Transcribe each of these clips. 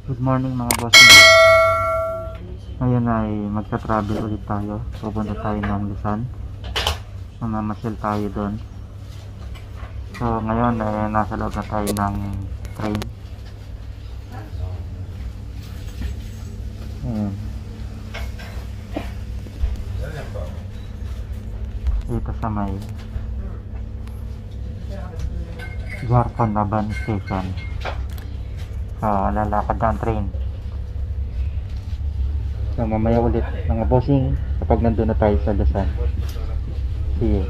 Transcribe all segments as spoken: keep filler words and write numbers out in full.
Good morning mga bossing. Ngayon ay magta-travel ulit tayo. Pupunta tayo ng Luzon. Mamamasyal tayo doon. So ngayon ay nasa loob na tayo ng train. Ayan. Dito sa may Jharkhand Naban Station. So, lalakad na ang train. So, mamaya ulit mga bossing kapag nandun na tayo sa Luzon. See you.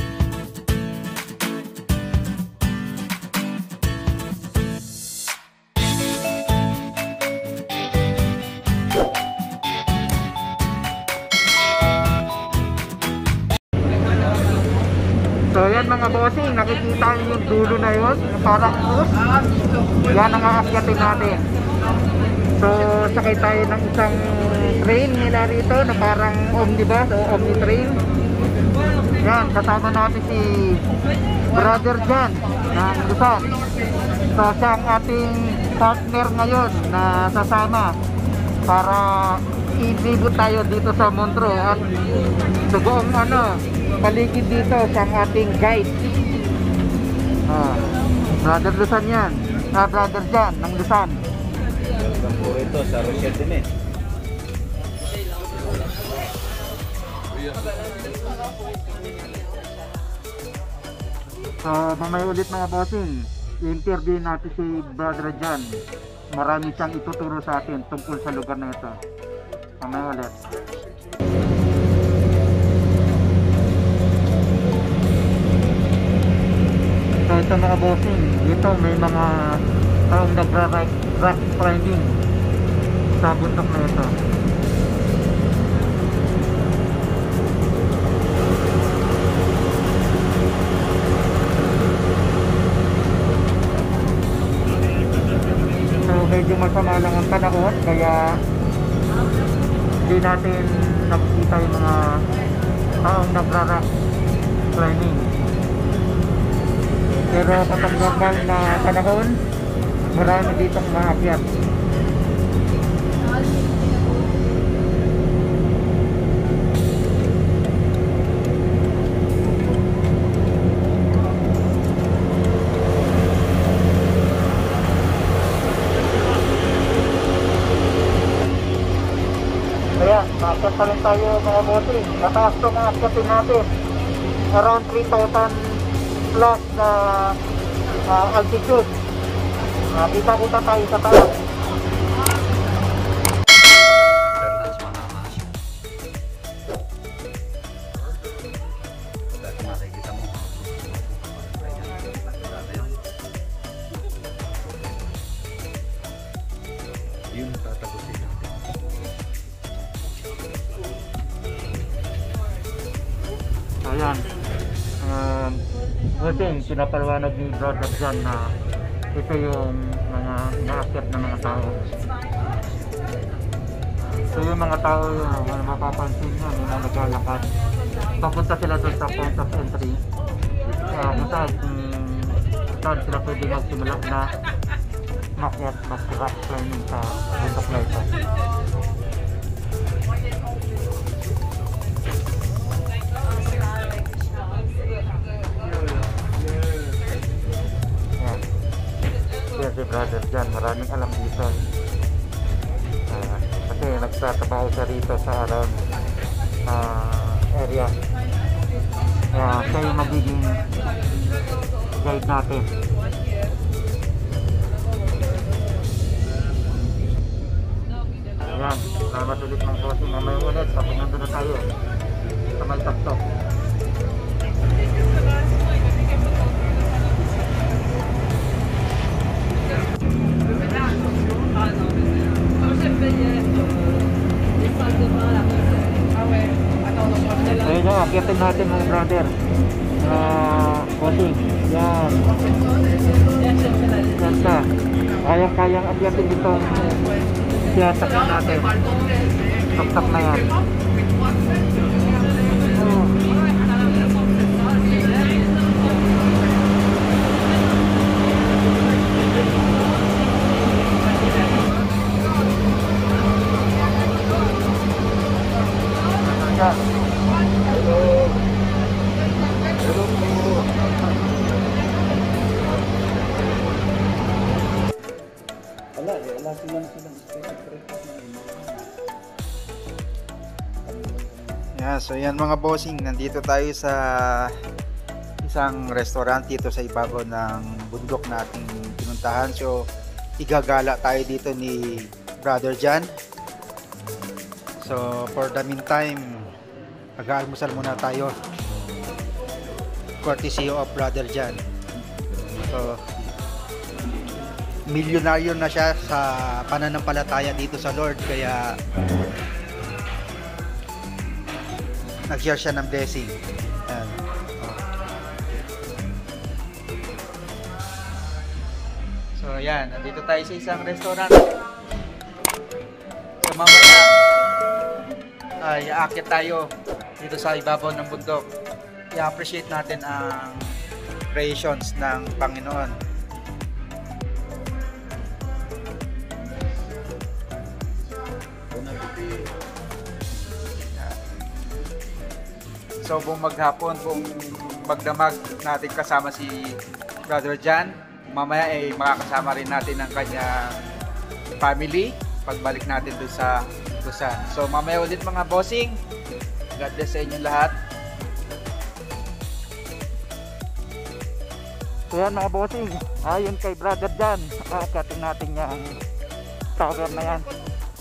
So, yan mga bossing, nakikita niyo yung dulo na yun, yung parang bus. Yan ang aakyatin natin. So, sakay tayo ng isang train nila rito na parang omnibus o omni train. Yan, kasama natin si Brother Jan ng Luzon. So, siya ang ating partner ngayon na sasama para i-libot tayo dito sa Montreux at sa buong ano, paligid dito siya ang ating guide. Ah, Brother Luzon yan. Ah, Brother Jan ng Luzon. Kampo ito sa Rochelle din eh. So, mamaya ulit mga bossing, i-interview natin si Brother Jan. Marami siyang ituturo sa atin tungkol sa lugar na ito. Mamaya ulit. So, ito mga bossing, dito may mga taong nagra-rock climbing sa bundok na ito. So medyo masama lang ang panahon kaya hindi natin nakikita yung mga taong nagra-rock climbing. Pero kapag normal na panahon, marami ditong maakyat. Ayan, maakyat pa rin tayo mga bossing. Mataas ito mga akyatin natin. Around three thousand plus na uh, altitude. Uh, kita-kita tayo sa taas. Yun tatagusin natin. So yan. Um, Bossing, pinapaliwanag ni Brother Jan na ito yung mga inaakyat ng mga tao. So yung mga tao yung uh, mapapansin nyo, may mga naglalakad. Papunta sila doon sa point of entry. Uh, kung saan, kung saan sila pwede magsimula na makyat, mag-rock climbing sa bundok na ito. Si Brother Jan, maraming alam dito. Uh, kasi nagtatrabaho siya rito sa around uh, area. Kaya uh, siya yung magiging guide natin. Ayan, salamat ulit ng bossing. Mamaya ulit, kapag nandun na tayo sa may taktok. Ayun na, akyatin natin mga brother. Uh, bossing, yan. Yan ka. Kayang-kayang akyatin itong siyasakin natin. Taktak na yan. Oh. klase lang silang specific na yun. Yeah, so yan mga bossing, nandito tayo sa isang restaurant dito sa ibabaw ng bundok na ating pinuntahan. So igagala tayo dito ni Brother Jan. So for the meantime, mag-aalmusal muna tayo, courtesy of Brother Jan. So milyonaryo na siya sa pananampalataya dito sa Lord, kaya nag-share siya ng blessing. Ayan. So ayan, nandito tayo sa isang restaurant. So mamaya ay aakyat tayo dito sa ibabaw ng bundok. I-appreciate natin ang creations ng Panginoon. So buong maghapon, buong magdamag natin kasama si Brother Jan. Mamaya ay makakasama rin natin ang kanyang family pagbalik natin doon sa Busan. So mamaya ulit mga bossing. God bless sa inyong lahat. So yan mga bossing, ayon kay Brother Jan, aakatin natin yung tower na yan.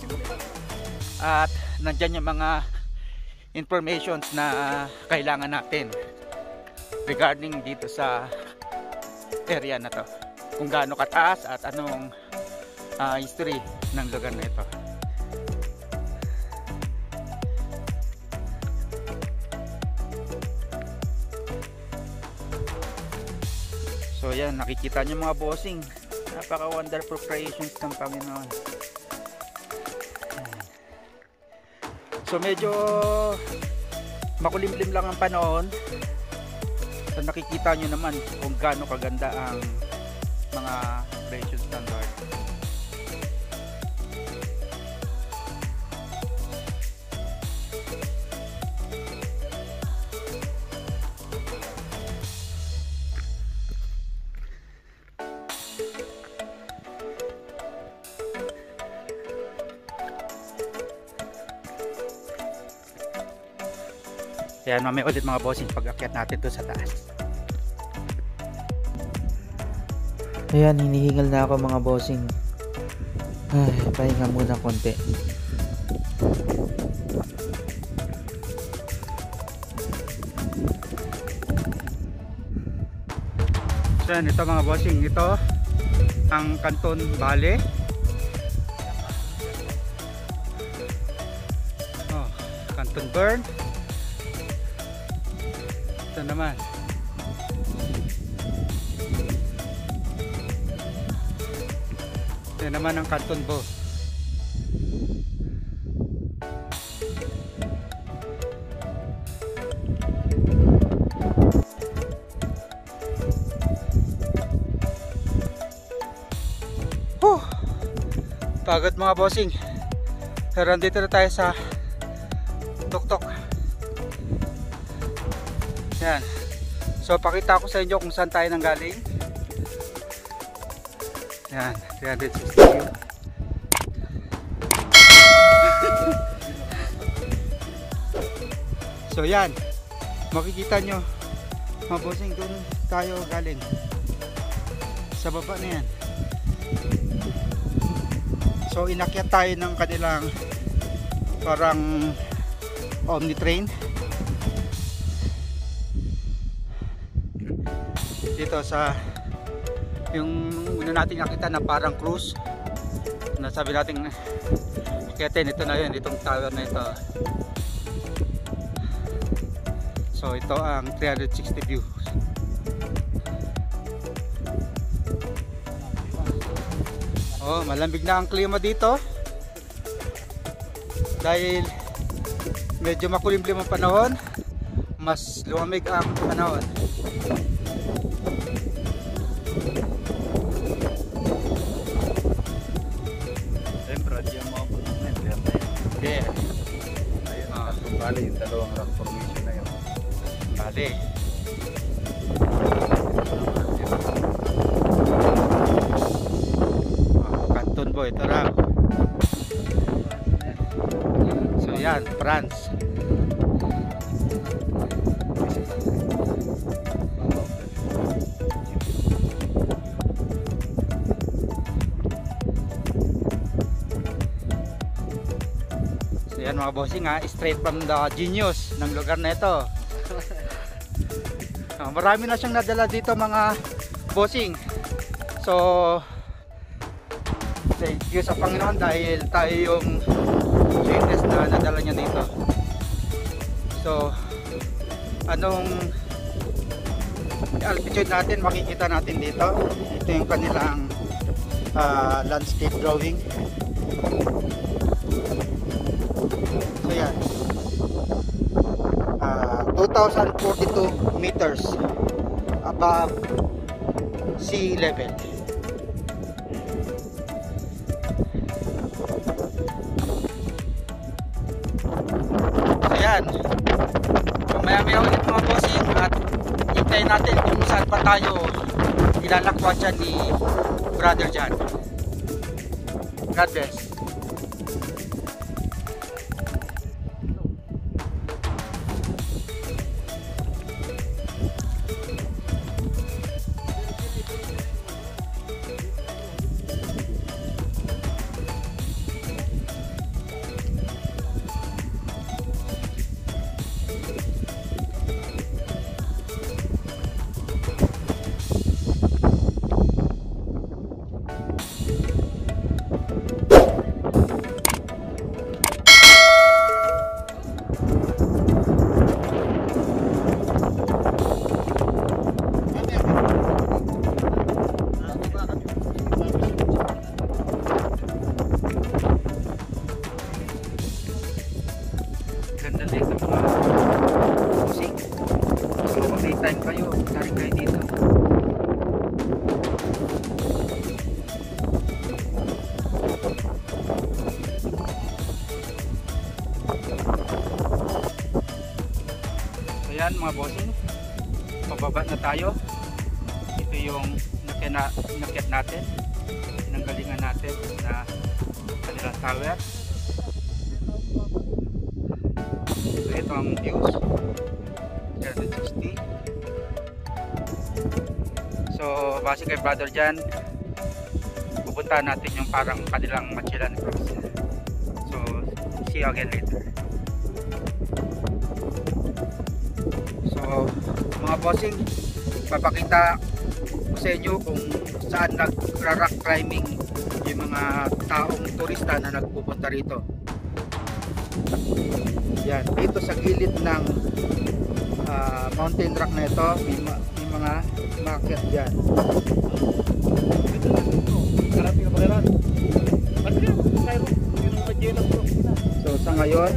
At nandyan yung mga informations na kailangan natin regarding dito sa area na to, kung gaano kataas at anong uh, history ng lugar na ito. So yan, nakikita nyo mga bossing, napaka wonderful creations ng Panginoon. So medyo makulimlim lang ang panahon. So nakikita nyo naman kung gaano kaganda ang mga creations ng Lord. Kaya mamaya ulit mga bossing pag-akyat natin to sa taas. Ayan, hinihingal na ako mga bossing. Ay, pahinga muna konti. So yan, ito mga bossing, ito ang Canton Valley. Oh, Canton Burn. Ito naman. Ito naman ang Canton Bo. Huh! Pagod mga bossing. Pero dito na tayo sa tuktok. Yan. So pakita ko sa inyo kung saan tayo nanggaling. Yan, three sixty view. So yan, makikita nyo mga bossing, doon tayo galing sa baba na yan. So inakyat tayo ng kanilang parang omni train dito sa yung una natin nakita na parang cruise. Nasabi natin akyatin, ito na yun, itong tower na ito. So ito ang three sixty view. Oh, malamig na ang klima dito dahil medyo makulimlim ang panahon, mas lumamig ang panahon. Yeah. Ayun, ah. Bali, yung dalawang rock formation na yun. Bali. Ah, Canton Bo, ito raw. So yan, France. So yan mga bossing ha, straight from the genius ng lugar na ito. Uh, marami na siyang nadala dito mga bossing. So thank you sa Panginoon dahil tayo yung latest na nadala niya dito. So anong altitude natin makikita natin dito. Ito yung kanilang uh, landscape drawing. So yan, uh, two thousand forty-two meters above sea level. So yan, mamaya maya ulit mga bossing at hintayin natin kung saan pa tayo ilalakwan siya ni Brother John. God bless. Ganda dito mga bossing. So kung may time kayo, tarik kayo dito. So yan mga bossing, pababa na tayo. Ito yung nakyat natin, pinanggalingan natin na kanilang tower. So ito ang views three sixty. So base kay Brother John, pupuntahan natin yung parang kanilang Magellan Cross. So see you again later. So mga bossing, papakita ko sa inyo kung saan nag-rock climbing yung mga taong turista na nagpupunta rito. Yan, dito sa gilid ng uh, mountain rock na ito, may, ma may mga umakyat dyan. So sa ngayon,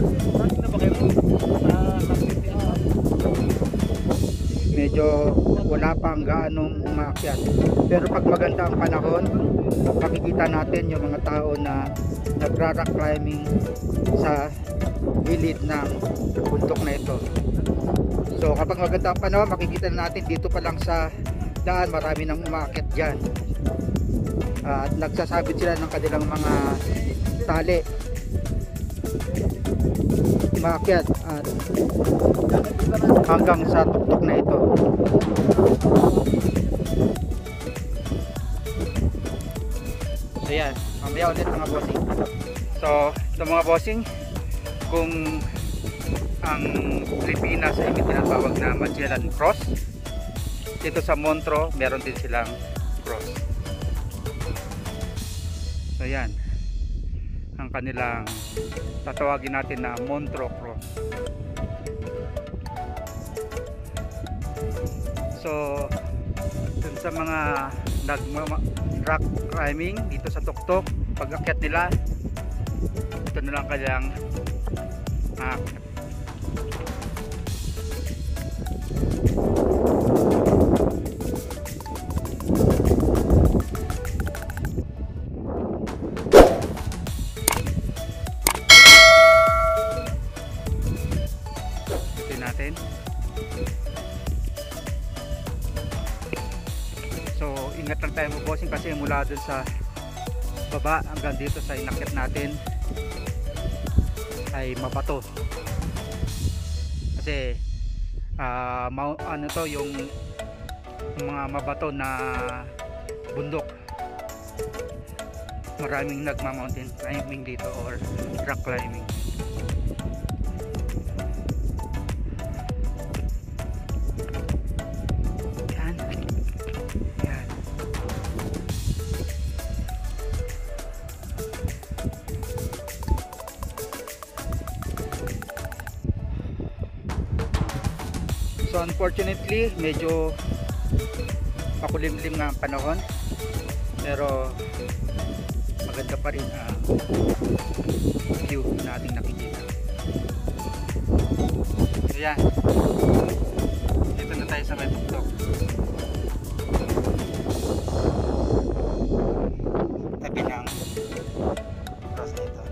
medyo wala pang gaanong umakyat. Pero pag maganda ang panahon, makikita natin yung mga tao na nagra-rock climbing sa gilid ng bundok na ito. So kapag maganda ang panahon, makikita natin dito pa lang sa daan marami nang umakyat dyan. Uh, at nagsasabit sila ng kanilang mga tali, umakyat at hanggang sa tuktok na ito. So yan, mamaya ulit mga bossing. So ito mga bossing, kung ang Pilipinas ay may tinatawag na Magellan Cross, dito sa Montro meron din silang cross. So yan ang kanilang tatawagin natin na Montro Cross. So dun sa mga nag-rock climbing dito sa tuktok, pag akyat nila ito na lang kanyang aakyat. Natin. So ingat lang tayo mga bossing kasi mula dun sa baba hanggang dito sa inakyat natin ay mabato. Kasi uh, ano to, yung mga mabato na bundok, maraming nagma-mountain climbing dito or rock climbing. Yan. Yan. So unfortunately medyo makulimlim nga ang panahon, pero maganda pa rin ang view na ating nakikita. So yan, dito na tayo sa may tuktok. Tabi ng cross dito.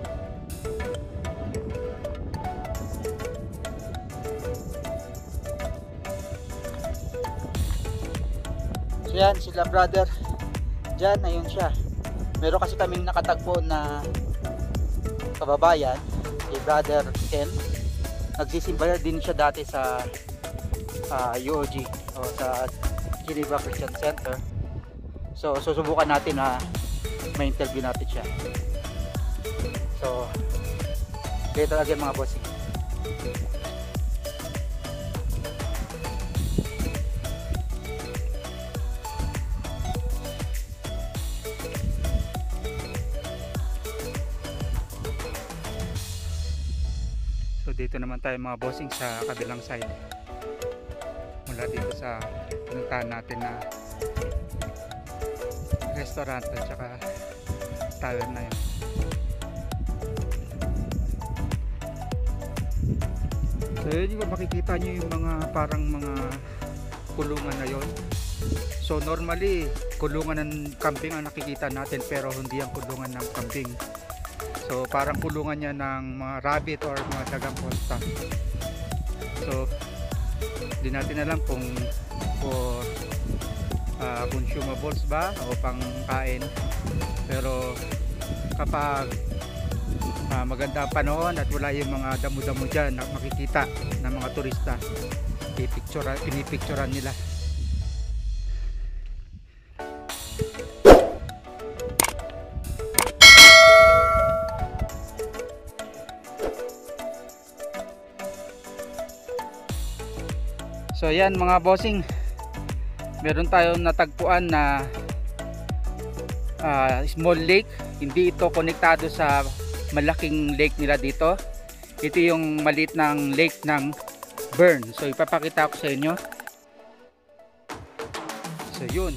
So yan, sila brother dyan, ayun siya. Meron kasi kaming nakatagpo na kababayan, si brother Ken. Nagsisimba din siya dati sa uh, U O G o sa Geneva Christian Center. So susubukan natin na may interview natin siya. So dito lagi mga bossing. So dito naman tayo mga bossing sa kabilang side. Mula dito sa pinuntahan natin na restaurant at saka tavern na yun. So yun yung makikita nyo yung mga parang mga kulungan na yun. So normally kulungan ng kambing ang nakikita natin, pero hindi ang kulungan ng kambing. So parang kulungan niya ng mga rabbit or mga dagang posta. So di natin alam kung for uh, consumables ba o pangkain. Pero kapag uh, maganda ang panahon at wala yung mga damo-damo dyan na makikita ng mga turista, pinipicturean, pinipicturean nila. So yan mga bossing, meron tayong natagpuan na uh, small lake. Hindi ito konektado sa malaking lake nila dito. Ito yung maliit ng lake ng Bern. So ipapakita ko sa inyo. So yun,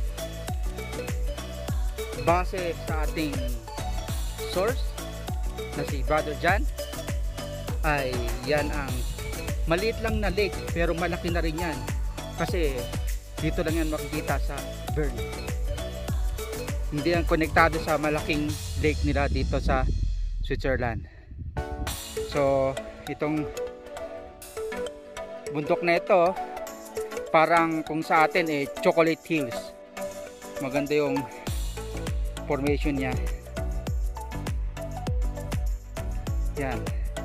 base sa ating source na si Brother Jan, ay yan ang maliit lang na lake, pero malaki na rin yan kasi dito lang yan makikita sa Bern. Hindi yan konektado sa malaking lake nila dito sa Switzerland. So itong bundok na ito parang kung sa atin eh Chocolate Hills. Maganda yung formation niya. Yan.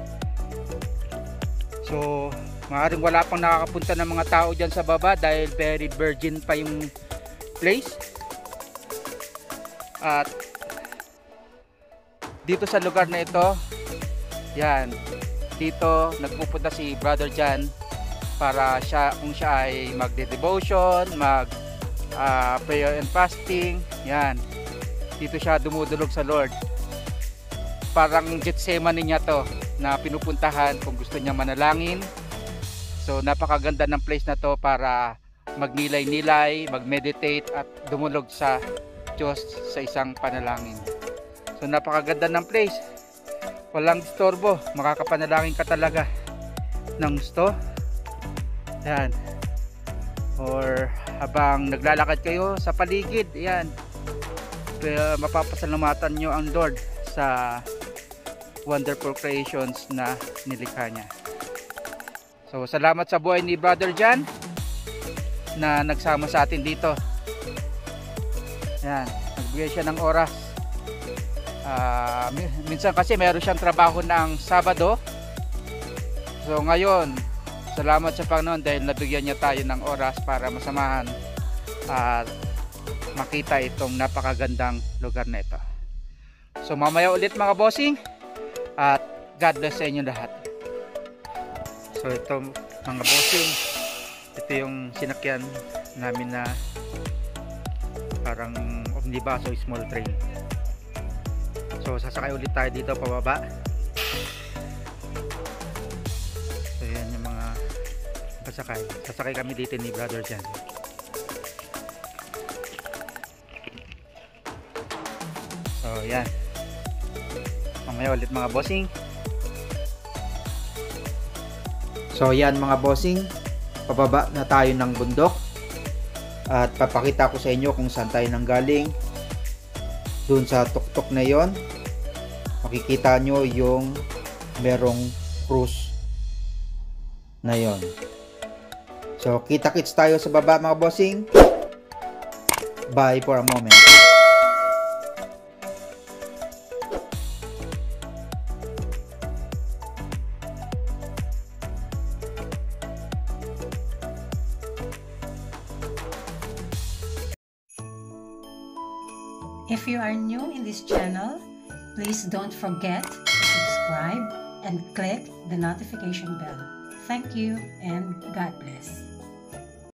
So maaaring wala pang nakakapunta ng mga tao dyan sa baba dahil very virgin pa yung place. At dito sa lugar na ito, yan, dito nagpupunta si Brother Jan para siya, kung siya ay magde-devotion, mag uh, prayer and fasting. Yan, dito siya dumudulog sa Lord. Parang Gethsemane niya to na pinupuntahan kung gusto niya manalangin. So napakaganda ng place na to para magnilay-nilay, mag-meditate at dumulog sa Diyos sa isang panalangin. So napakaganda ng place. Walang disturbo, makakapanalangin ka talaga ng gusto. Yan. Or habang naglalakad kayo sa paligid, yan, mapapasalamatan nyo ang Lord sa wonderful creations na nilikha niya. So salamat sa buhay ni Brother Jan na nagsama sa atin dito. Yan, nagbigay siya ng oras Ah, mi- minsan kasi meron siyang trabaho ng Sabado. So ngayon, salamat sa Panginoon dahil nabigyan niya tayo ng oras para masamahan at makita itong napakagandang lugar na ito. So mamaya ulit mga bossing, at God bless sa inyo lahat. So ito mga bossing, ito yung sinakyan namin na parang omnibus o small train. So sasakay ulit tayo dito pababa. So yan yung mga pasakay. Sasakay kami dito ni Brother Jan. So yan. Mamaya ulit mga bossing. So yan mga bossing, pababa na tayo ng bundok at papakita ko sa inyo kung saan tayo nanggaling. Doon sa tuktok na yon, makikita nyo yung merong cruise na yon. So kita-kits tayo sa baba mga bossing. Bye for a moment. If you are new in this channel, please don't forget to subscribe and click the notification bell. Thank you and God bless.